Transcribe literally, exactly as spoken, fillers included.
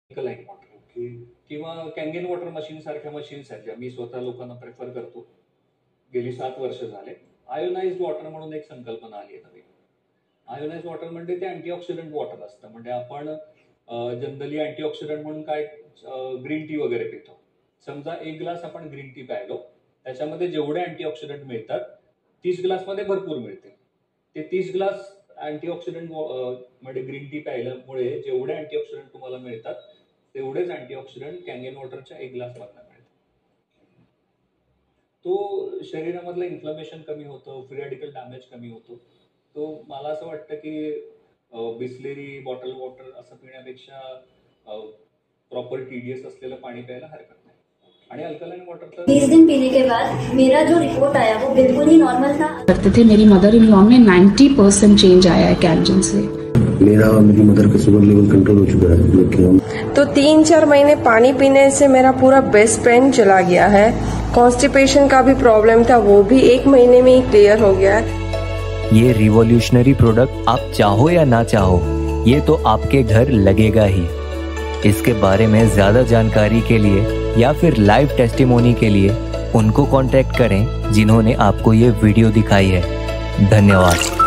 Alkaline water okay. किंवा Kangen water machine सारख्या मशीन्स आहेत ज्या मी स्वतः लोकांना प्रेफर करतो. गेली सात वर्ष झाले. आयोनाइज्ड वॉटर म्हणून एक संकल्पना आली आहे नवीन. आयोनाइज्ड वॉटर म्हणजे ते अँटीऑक्सिडंट वॉटर असतं. म्हणजे आपण जनरली अँटीऑक्सिडंट म्हणून काय ग्रीन टी वगैरे पितो. समजा एक ग्लास आपण ग्रीन टी प्यायलो, त्याच्यामध्ये जेवढे अँटीऑक्सिडंट मिळतात तीस ग्लासमध्ये भरपूर मिळते. ते तीस ग्लास अँटीऑक्सिडंट म्हणजे ग्रीन टी प्यायल्यामुळे जेवढे अँटीऑक्सिडंट तुम्हाला मिळतात तेवढेच अँटीऑक्सिडंट कॅंगेन वॉटरच्या एक ग्लास मधनं मिळतात. तो शरीरामधलं इन्फ्लमेशन कमी होतं, फ्री रॅडिकल डॅमेज कमी होतो. तो मला असं वाटतं की बिस्लेरी बॉटल वॉटर असं पिण्यापेक्षा प्रॉपर टीडीएस असलेलं पाणी प्यायला हरकत नाही. आणि अल्कलाइन वाटर तर बीस दिन पीने के बाद मेरा जो रिपोर्ट आया वो बिल्कुल ही नॉर्मल था. करते थे मेरी मदर इन लॉ में नब्बे परसेंट चेंज आया है कैंजन से. मेरा और मेरी मदर का शुगर लेवल कंट्रोल हो चुका है. तो तीन चार महीने पानी पीने से मेरा पूरा बेस्ट फ्रेंड चला गया है. कॉन्स्टिपेशन का भी प्रॉब्लम था, वो भी एक महीने में ही क्लियर हो गया है. ये रिवॉल्यूशनरी प्रोडक्ट आप चाहो या ना चाहो, ये तो आपके घर लगेगा ही. इसके बारे में ज्यादा जानकारी के लिए या फिर लाइव टेस्टिमोनी के लिए उनको कांटेक्ट करें जिन्होंने आपको ये वीडियो दिखाई है. धन्यवाद.